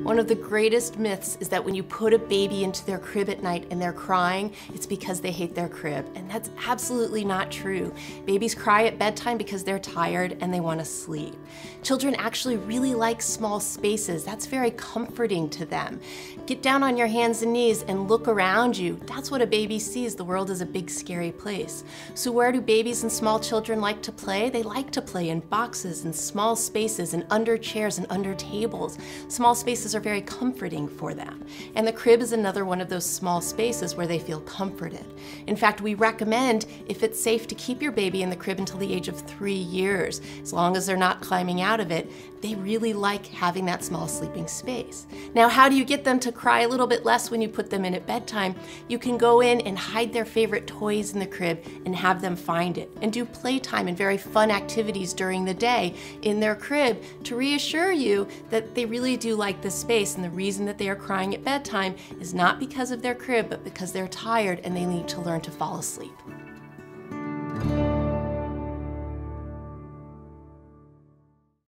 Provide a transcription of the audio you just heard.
One of the greatest myths is that when you put a baby into their crib at night and they're crying, it's because they hate their crib. And that's absolutely not true. Babies cry at bedtime because they're tired and they want to sleep. Children actually really like small spaces. That's very comforting to them. Get down on your hands and knees and look around you. That's what a baby sees. The world is a big, scary place. So where do babies and small children like to play? They like to play in boxes and small spaces and under chairs and under tables. Small spaces are very comforting for them. And the crib is another one of those small spaces where they feel comforted. In fact, we recommend, if it's safe, to keep your baby in the crib until the age of 3 years. As long as they're not climbing out of it, they really like having that small sleeping space. Now, how do you get them to cry a little bit less when you put them in at bedtime? You can go in and hide their favorite toys in the crib and have them find it, and do playtime and very fun activities during the day in their crib to reassure you that they really do like the space, and the reason that they are crying at bedtime is not because of their crib, but because they're tired and they need to learn to fall asleep.